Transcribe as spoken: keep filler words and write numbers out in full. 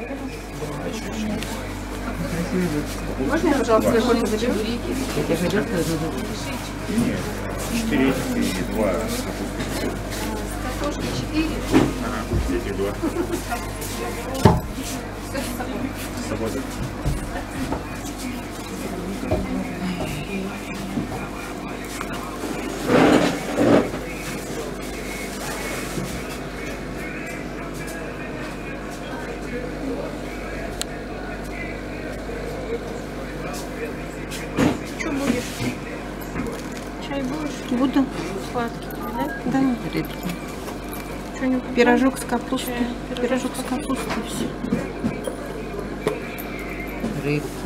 Можно я, пожалуйста, кофе заберу? Нет, четыре и два. Картошка четыре. Ага, эти два. С собой. Что будешь? Чай будешь? Буду. Сладкий, да? Да, рыбки. Что-нибудь? Пирожок с капустой. Чай, Пирожок с капустой. Все. Рыбка.